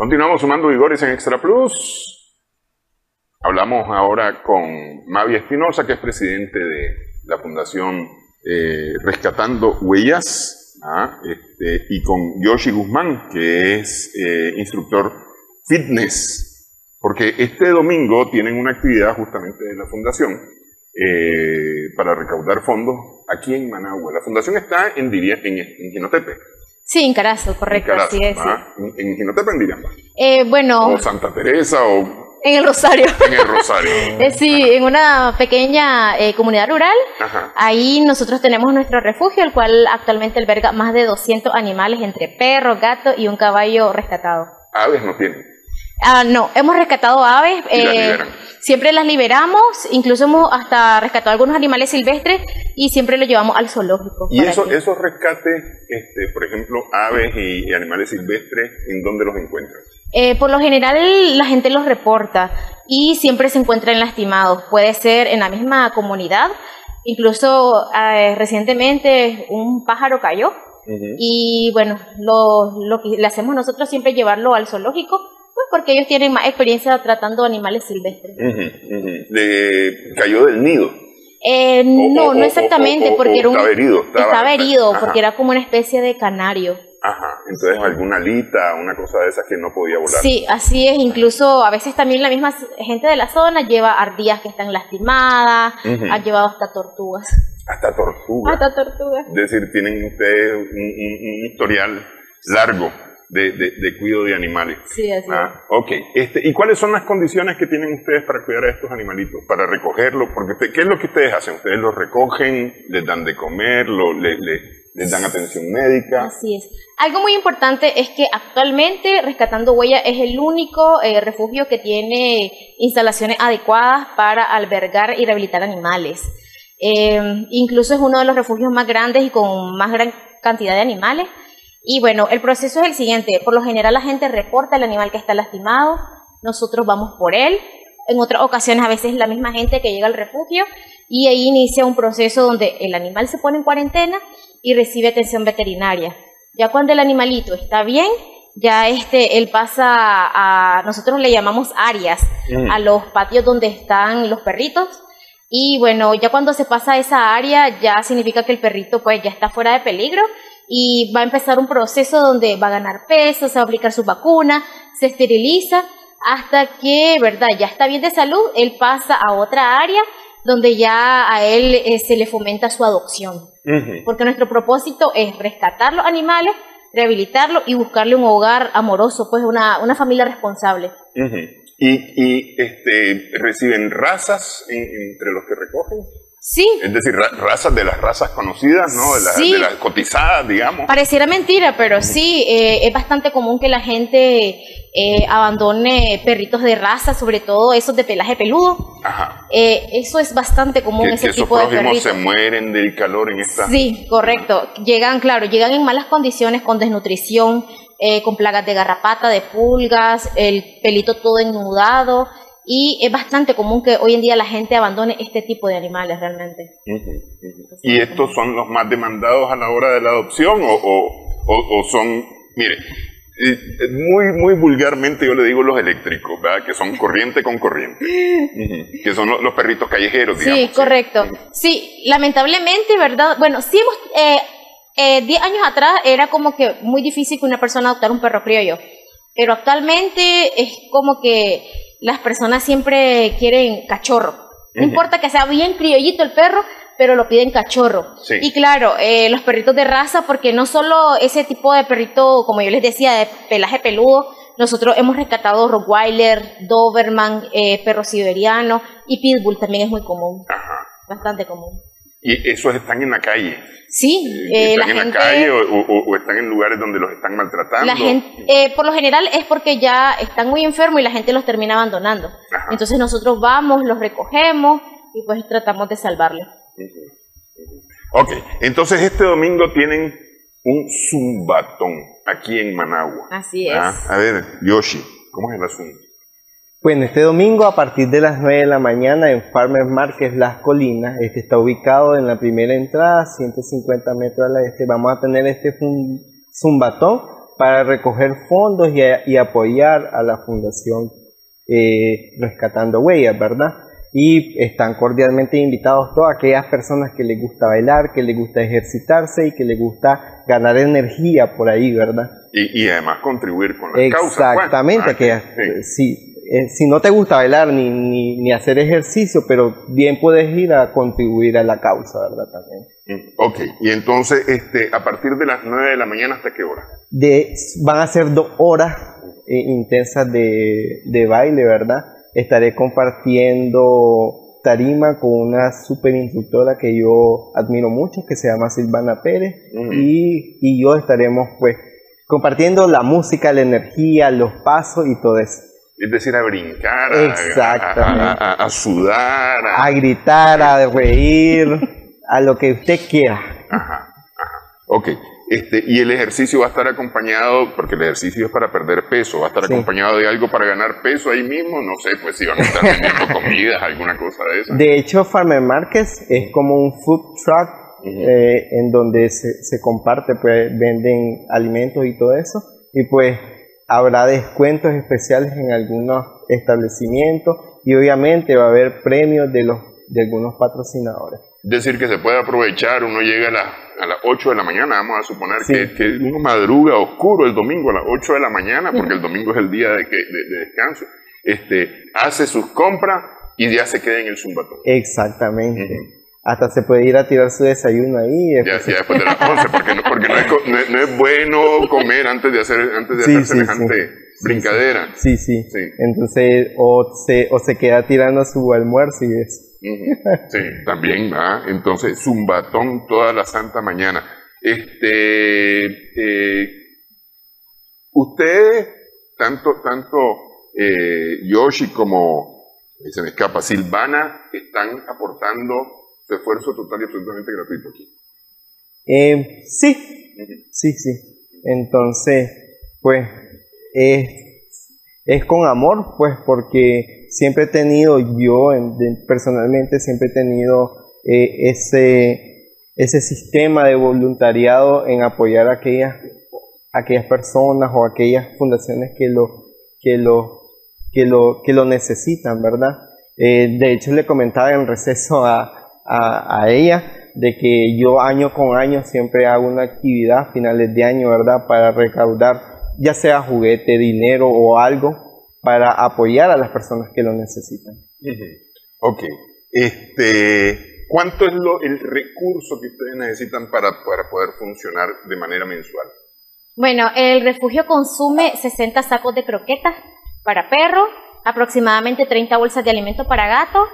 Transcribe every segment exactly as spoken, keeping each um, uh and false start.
Continuamos sumando vigores en Extra Plus. Hablamos ahora con Mavi Espinosa, que es presidente de la Fundación eh, Rescatando Huellas, ¿ah? este, y con Yoshi Guzmán, que es eh, instructor fitness, porque este domingo tienen una actividad justamente de la Fundación eh, para recaudar fondos aquí en Managua. La Fundación está en, Diria, en, en Jinotepe. Sí, en Carazo, correcto. En Carazo, así es. ¿ah? Sí. En, en Jinotepe, en Diriamba. Eh, bueno. O Santa Teresa, o... En el Rosario. En el Rosario. eh, sí, Ajá. En una pequeña eh, comunidad rural. Ajá. Ahí nosotros tenemos nuestro refugio, el cual actualmente alberga más de doscientos animales, entre perros, gatos y un caballo rescatado. ¿Aves no tienen? Ah, no, hemos rescatado aves. ¿Y eh, las liberan? Siempre las liberamos, incluso hemos hasta rescatado algunos animales silvestres y siempre los llevamos al zoológico. ¿Y eso, esos rescates, este, por ejemplo, aves y, y animales silvestres, en dónde los encuentran? Eh, por lo general la gente los reporta y siempre se encuentran lastimados. Puede ser en la misma comunidad, incluso eh, recientemente un pájaro cayó. Uh-huh. Y bueno, lo, lo que le hacemos nosotros siempre es llevarlo al zoológico, pues porque ellos tienen más experiencia tratando animales silvestres. Uh-huh, uh-huh. ¿Le cayó del nido? Eh, no, o, no exactamente, o, o, porque o era un, estaba herido. Estaba, estaba herido, ajá. porque era como una especie de canario. Ajá, entonces alguna alita, una cosa de esas que no podía volar. Sí, así es, incluso a veces también la misma gente de la zona lleva ardillas que están lastimadas, uh-huh. ha llevado hasta tortugas. Hasta tortugas. Hasta tortugas. Es decir, tienen ustedes un, un, un historial largo de, de, de cuidado de animales. Sí, así ah, ok. Este, ¿y cuáles son las condiciones que tienen ustedes para cuidar a estos animalitos? Para recogerlos, porque usted, ¿qué es lo que ustedes hacen? ¿Ustedes los recogen, les dan de comer, lo, les, les, les dan atención médica? Así es. Algo muy importante es que actualmente Rescatando Huellas es el único eh, refugio que tiene instalaciones adecuadas para albergar y rehabilitar animales. Eh, incluso es uno de los refugios más grandes y con más gran cantidad de animales. Y bueno, el proceso es el siguiente. Por lo general la gente reporta el animal que está lastimado, nosotros vamos por él. En otras ocasiones a veces la misma gente que llega al refugio y ahí inicia un proceso donde el animal se pone en cuarentena y recibe atención veterinaria. Ya cuando el animalito está bien, ya este, él pasa a, nosotros le llamamos áreas, mm. a los patios donde están los perritos. Y bueno, ya cuando se pasa a esa área, ya significa que el perrito pues ya está fuera de peligro y va a empezar un proceso donde va a ganar peso, se va a aplicar su vacuna, se esteriliza, hasta que, ¿verdad?, ya está bien de salud, él pasa a otra área donde ya a él eh, se le fomenta su adopción. Uh-huh. Porque nuestro propósito es rescatar los animales, rehabilitarlos y buscarle un hogar amoroso, pues una, una familia responsable. Uh-huh. ¿Y, y este, reciben razas en, entre los que recogen? Sí. Es decir, ra razas de las razas conocidas, ¿no? De, la, sí. de las cotizadas, digamos. Pareciera mentira, pero sí, eh, es bastante común que la gente eh, abandone perritos de raza, sobre todo esos de pelaje peludo. Ajá. Eh, eso es bastante común, que, ese que tipo de perritos. se mueren del calor en esta... Sí, correcto. Llegan, claro, llegan en malas condiciones, con desnutrición, eh, con plagas de garrapata, de pulgas, el pelito todo ennudado. Y es bastante común que hoy en día la gente abandone este tipo de animales realmente. Uh-huh, uh-huh. ¿Y estos son los más demandados a la hora de la adopción o, o, o, o son, mire, muy, muy vulgarmente yo le digo los eléctricos, ¿verdad? Que son corriente con corriente, uh-huh. que son los, los perritos callejeros, digamos. Sí, correcto. Uh-huh. Sí, lamentablemente, ¿verdad? Bueno, sí hemos, eh, eh, diez años atrás era como que muy difícil que una persona adoptara un perro criollo, pero actualmente es como que las personas siempre quieren cachorro. No uh-huh. importa que sea bien criollito el perro, pero lo piden cachorro. Sí. Y claro, eh, los perritos de raza, porque no solo ese tipo de perrito, como yo les decía, de pelaje peludo, nosotros hemos rescatado Rottweiler, Doberman, eh, perro siberiano y Pitbull también es muy común. Ajá. Bastante común. ¿Y esos están en la calle? Sí. Eh, ¿Están la en gente, la calle o, o, o están en lugares donde los están maltratando? La gente, eh, por lo general es porque ya están muy enfermos y la gente los termina abandonando. Ajá. Entonces nosotros vamos, los recogemos y pues tratamos de salvarlos. Uh-huh. Ok, entonces este domingo tienen un zumbatón aquí en Managua. Así es. ¿Ah? A ver, Yoshi, ¿cómo es el asunto? Bueno, este domingo a partir de las nueve de la mañana en Farmers Market Las Colinas, este está ubicado en la primera entrada, ciento cincuenta metros al este, vamos a tener este zumbatón para recoger fondos y, y apoyar a la Fundación eh, Rescatando Huellas, ¿verdad? Y están cordialmente invitados todas aquellas personas que les gusta bailar, que les gusta ejercitarse y que les gusta ganar energía por ahí, ¿verdad? Y, y además contribuir con la causa. Exactamente, pues. aquellas, sí. Sí, eh, si no te gusta bailar ni, ni, ni hacer ejercicio, pero bien puedes ir a contribuir a la causa, ¿verdad? También. Mm, ok, y entonces este, a partir de las nueve de la mañana, ¿hasta qué hora? De, van a ser dos horas eh, intensas de, de baile, ¿verdad? Estaré compartiendo tarima con una super instructora que yo admiro mucho, que se llama Silvana Pérez, uh-huh. y, y yo estaremos pues compartiendo la música, la energía, los pasos y todo eso. Es decir, a brincar, exactamente, a, a, a, a sudar, a... a gritar, a reír, a lo que usted quiera. Ajá, ajá. Ok. Este, y el ejercicio va a estar acompañado, porque el ejercicio es para perder peso, va a estar sí. acompañado de algo para ganar peso ahí mismo, no sé, pues si van a estar vendiendo comidas, alguna cosa de eso. De hecho, Farmer Markets es como un food truck uh-huh. eh, en donde se, se comparte, pues venden alimentos y todo eso, y pues habrá descuentos especiales en algunos establecimientos y obviamente va a haber premios de, los, de algunos patrocinadores. Es decir, que se puede aprovechar, uno llega a, la, a las ocho de la mañana, vamos a suponer sí. que, que uno madruga oscuro el domingo a las ocho de la mañana, porque el domingo es el día de, que, de, de descanso, este, hace sus compras y ya se queda en el zumbatón. Exactamente. Uh-huh. Hasta se puede ir a tirar su desayuno ahí. Ya, ya después de las once, porque, no, porque no, es, no, es, no es bueno comer antes de hacer, antes de sí, hacer sí, semejante sí. brincadera. Sí, sí, sí. Entonces, o se, o se queda tirando su almuerzo y eso. Sí, también va. Entonces, zumbatón toda la santa mañana. Este, eh, ustedes, tanto, tanto eh, Yoshi como, se me escapa, Silvana, están aportando su esfuerzo total y absolutamente gratuito aquí. Eh, sí, uh-huh. sí, sí. Entonces, pues, es, es con amor, pues, porque siempre he tenido, yo en, de, personalmente, siempre he tenido eh, ese, ese sistema de voluntariado en apoyar a aquellas, a aquellas personas o aquellas fundaciones que lo, que lo, que lo, que lo necesitan, ¿verdad? Eh, de hecho, le comentaba en receso a A, a ella, de que yo año con año siempre hago una actividad a finales de año, ¿verdad? Para recaudar, ya sea juguete, dinero o algo, para apoyar a las personas que lo necesitan. Uh-huh. Ok. Este, ¿cuánto es lo, el recurso que ustedes necesitan para, para poder funcionar de manera mensual? Bueno, el refugio consume sesenta sacos de croquetas para perros, aproximadamente treinta bolsas de alimento para gatos,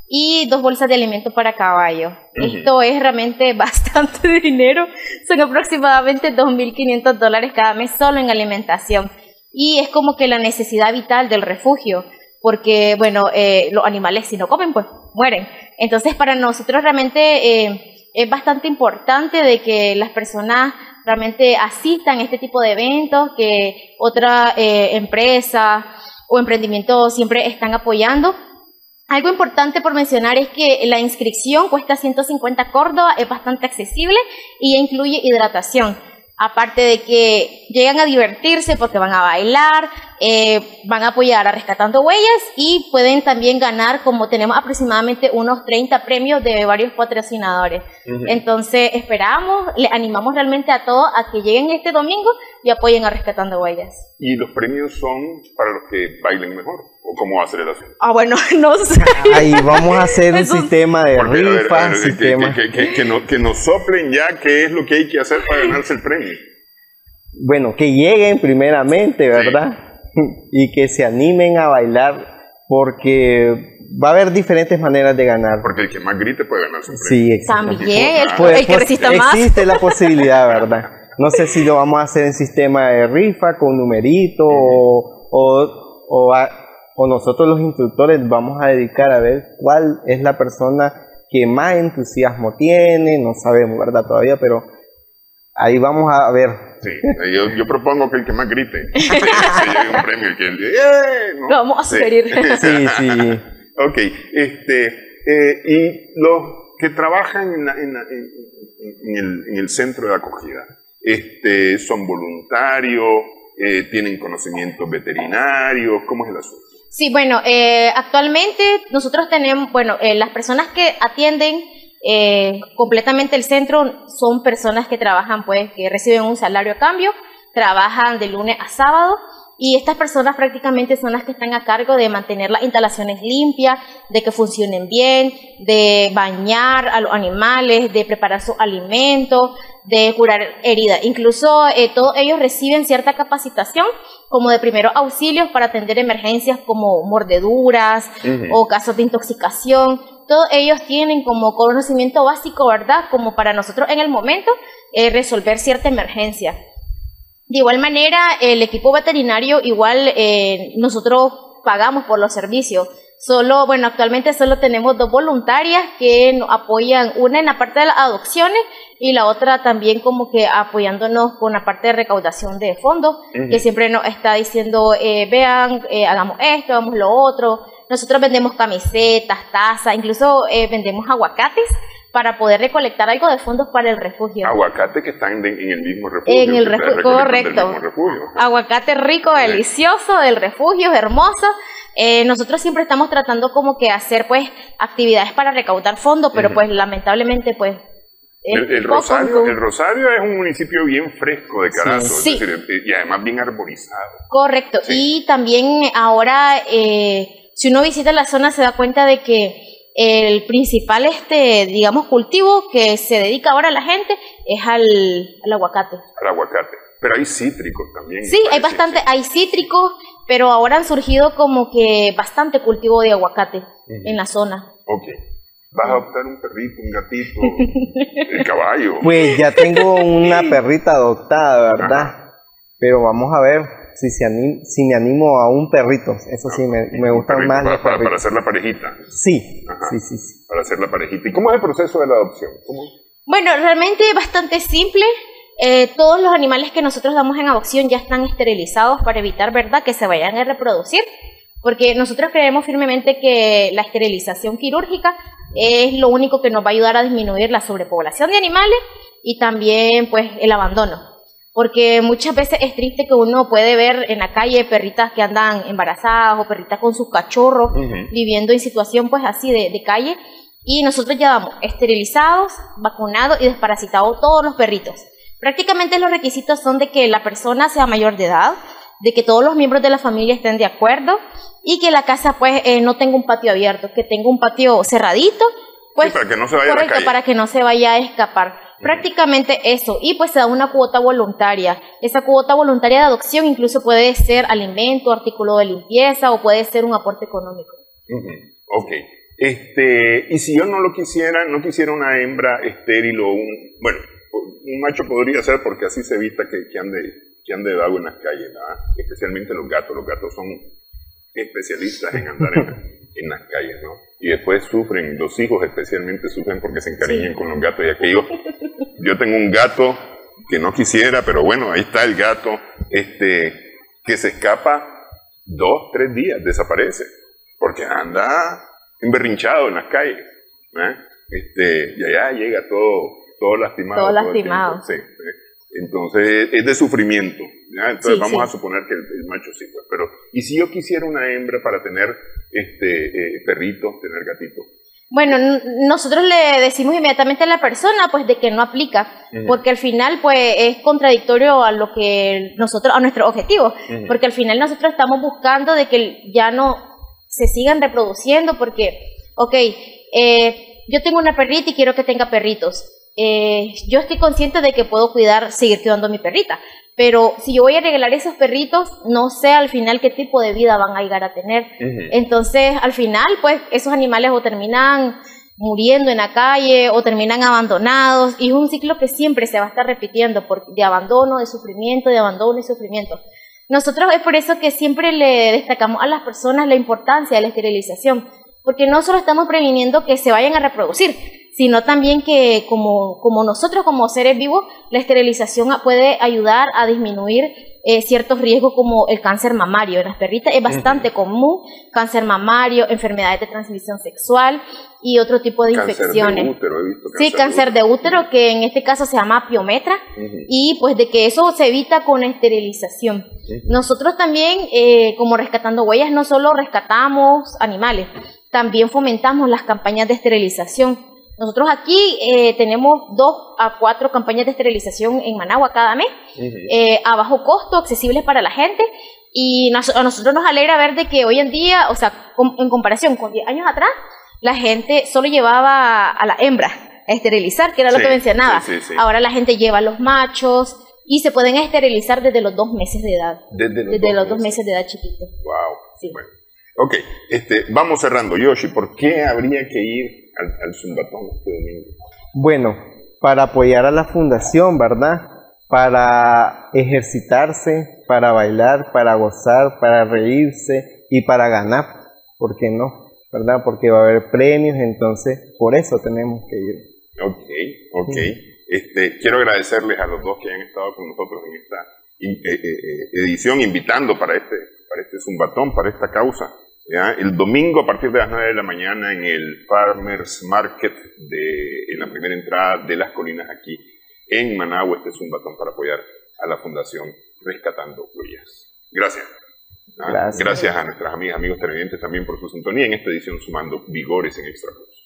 y dos bolsas de alimento para caballo. Uh-huh. Esto es realmente bastante dinero. Son aproximadamente dos mil quinientos dólares cada mes solo en alimentación. Y es como que la necesidad vital del refugio. Porque, bueno, eh, los animales si no comen, pues mueren. Entonces, para nosotros realmente eh, es bastante importante de que las personas realmente asistan a este tipo de eventos, que otra eh, empresa o emprendimiento siempre están apoyando. Algo importante por mencionar es que la inscripción cuesta ciento cincuenta córdobas, es bastante accesible y ya incluye hidratación. Aparte de que llegan a divertirse porque van a bailar, eh, van a apoyar a Rescatando Huellas y pueden también ganar, como tenemos aproximadamente unos treinta premios de varios patrocinadores. Uh-huh. Entonces esperamos, le animamos realmente a todos a que lleguen este domingo y apoyen a Rescatando Huellas. ¿Y los premios son para los que bailen mejor? ¿O cómo va a ser el asunto? Ah, bueno, no sé. Ahí vamos a hacer un sistema de Porque, rifa, a ver, a ver, sistema... Que, que, que, que, no, que nos soplen ya qué es lo que hay que hacer para ganarse el premio. Bueno, que lleguen primeramente, ¿verdad? Sí. Y que se animen a bailar, porque va a haber diferentes maneras de ganar. Porque el que más grite puede ganarse un premio. Sí, exacto. También, el, pues, el que resista pues, más. Existe la posibilidad, ¿verdad? No sé si lo vamos a hacer en sistema de rifa, con numerito, uh-huh. o, o, a, o nosotros los instructores vamos a dedicar a ver cuál es la persona que más entusiasmo tiene, no sabemos, ¿verdad? Todavía, pero ahí vamos a ver. Sí, yo, yo propongo que el que más grite se lleve un premio, el que ¡eh! ¿No? Lo vamos a sugerir. Sí, sí. Ok, este, eh, y los que trabajan en, la, en, la, en, en, el, en el centro de acogida, este, son voluntarios, eh, tienen conocimientos veterinarios, ¿cómo es el asunto? Sí, bueno, eh, actualmente nosotros tenemos, bueno, eh, las personas que atienden eh, completamente el centro son personas que trabajan, pues, que reciben un salario a cambio, trabajan de lunes a sábado, y estas personas prácticamente son las que están a cargo de mantener las instalaciones limpias, de que funcionen bien, de bañar a los animales, de preparar sus alimentos, de curar heridas. Incluso eh, todos ellos reciben cierta capacitación como de primeros auxilios para atender emergencias como mordeduras uh-huh. o casos de intoxicación. Todos ellos tienen como conocimiento básico, ¿verdad? Como para nosotros en el momento eh, resolver cierta emergencia. De igual manera, el equipo veterinario, igual eh, nosotros pagamos por los servicios. Solo, bueno, actualmente solo tenemos dos voluntarias que nos apoyan, una en la parte de las adopciones y la otra también como que apoyándonos con la parte de recaudación de fondos, uh-huh. que siempre nos está diciendo, eh, vean, eh, hagamos esto, hagamos lo otro. Nosotros vendemos camisetas, tazas, incluso eh, vendemos aguacates para poder recolectar algo de fondos para el refugio. Aguacate que están en, en el mismo refugio. En el refugio, correcto. Mismo refugio. Aguacate rico, sí. Delicioso, del refugio, hermoso. Eh, nosotros siempre estamos tratando como que hacer pues actividades para recaudar fondos, pero uh-huh. pues lamentablemente pues... El, el, Rosario, el Rosario es un municipio bien fresco de Carazo, sí. Sí. Es decir, y además bien arborizado. Correcto, sí. Y también ahora eh, si uno visita la zona se da cuenta de que el principal, este, digamos, cultivo que se dedica ahora a la gente es al, al aguacate. Al aguacate. Pero hay cítricos también. Sí, hay bastante, sí. Hay cítricos, pero ahora han surgido como que bastante cultivo de aguacate uh-huh. en la zona. Ok. ¿Vas a adoptar un perrito, un gatito, el caballo? Pues ya tengo una perrita adoptada, ¿verdad? Ajá. Pero vamos a ver si, se anim, si me animo a un perrito. Eso sí, me, me gustan más para, los para, perritos. Para hacer la parejita. Sí, Ajá. sí, sí, sí. Para hacer la parejita. ¿Y cómo es el proceso de la adopción? ¿Cómo? Bueno, realmente es bastante simple. Eh, todos los animales que nosotros damos en adopción ya están esterilizados para evitar, ¿verdad?, que se vayan a reproducir. Porque nosotros creemos firmemente que la esterilización quirúrgica es lo único que nos va a ayudar a disminuir la sobrepoblación de animales y también pues el abandono. Porque muchas veces es triste que uno puede ver en la calle perritas que andan embarazadas o perritas con sus cachorros uh-huh. viviendo en situación pues así de, de calle, y nosotros ya damos esterilizados, vacunados y desparasitados todos los perritos. Prácticamente los requisitos son de que la persona sea mayor de edad, de que todos los miembros de la familia estén de acuerdo y que la casa pues eh, no tenga un patio abierto, que tenga un patio cerradito, pues, sí, para que no se vaya correcto, a la calle. Para que no se vaya a escapar. Uh-huh. Prácticamente eso, y pues se da una cuota voluntaria. Esa cuota voluntaria de adopción incluso puede ser alimento, artículo de limpieza o puede ser un aporte económico. Uh-huh. Ok. Este, y si yo no lo quisiera, no quisiera una hembra estéril o un, bueno, un macho podría ser porque así se evita que, que ande que ande dado en las calles, ¿verdad? Especialmente los gatos. Los gatos son especialistas en andar en, en las calles, ¿no? Y después sufren, los hijos especialmente sufren porque se encariñan sí. con los gatos. Y aquello, yo tengo un gato que no quisiera, pero bueno, ahí está el gato, este, que se escapa dos, tres días, desaparece, porque anda emberrinchado en las calles, ¿eh? Este, y allá llega todo, todo lastimado. Todo lastimado. Sí, entonces es de sufrimiento, ¿ya? Entonces sí, vamos sí. a suponer que el, el macho sí, pues, pero ¿y si yo quisiera una hembra para tener este eh, perritos, tener gatitos? Bueno, nosotros le decimos inmediatamente a la persona pues de que no aplica, uh-huh. porque al final pues es contradictorio a lo que nosotros, a nuestro objetivo, uh-huh. porque al final nosotros estamos buscando de que ya no se sigan reproduciendo, porque, ok, eh, yo tengo una perrita y quiero que tenga perritos. Eh, yo estoy consciente de que puedo cuidar, seguir cuidando a mi perrita, pero si yo voy a regalar esos perritos, no sé al final qué tipo de vida van a llegar a tener. Uh-huh. Entonces, al final, pues, esos animales o terminan muriendo en la calle o terminan abandonados, y es un ciclo que siempre se va a estar repitiendo, por, de abandono, de sufrimiento, de abandono y sufrimiento. Nosotros es por eso que siempre le destacamos a las personas la importancia de la esterilización, porque no solo estamos previniendo que se vayan a reproducir, sino también que como, como nosotros como seres vivos, la esterilización puede ayudar a disminuir eh, ciertos riesgos como el cáncer mamario. En las perritas es bastante uh-huh. común, cáncer mamario, enfermedades de transmisión sexual y otro tipo de cáncer infecciones. De útero, he visto, cáncer sí, cáncer de útero, de útero, que en este caso se llama piometra, uh-huh. y pues de que eso se evita con esterilización. Uh-huh. Nosotros también, eh, como Rescatando Huellas, no solo rescatamos animales, también fomentamos las campañas de esterilización. Nosotros aquí eh, tenemos dos a cuatro campañas de esterilización en Managua cada mes, uh-huh. eh, a bajo costo, accesibles para la gente, y nos, a nosotros nos alegra ver de que hoy en día, o sea, com, en comparación con diez años atrás, la gente solo llevaba a la hembra a esterilizar, que era sí, lo que mencionaba. Sí, sí, sí. Ahora la gente lleva a los machos y se pueden esterilizar desde los dos meses de edad. Desde los, desde dos, los dos meses. meses de edad chiquitos. Wow. Sí. Bueno. Ok, este, vamos cerrando. Yoshi, ¿por qué habría que ir al, al Zumbatón este domingo? Bueno, para apoyar a la fundación, ¿verdad? Para ejercitarse, para bailar, para gozar, para reírse y para ganar, ¿por qué no? ¿Verdad? Porque va a haber premios, entonces por eso tenemos que ir. Ok, ok. Sí. Este, quiero agradecerles a los dos que han estado con nosotros en esta eh, eh, edición, invitando para este, para este Zumbatón, para esta causa. ¿Ya? El domingo a partir de las nueve de la mañana en el Farmers Market, de, en la primera entrada de Las Colinas aquí en Managua, este Zumbatón para apoyar a la Fundación Rescatando Huellas. Gracias. ¿Ah? Gracias. Gracias a nuestras amigas, amigos televidentes también por su sintonía en esta edición Sumando Vigores en Extra Plus.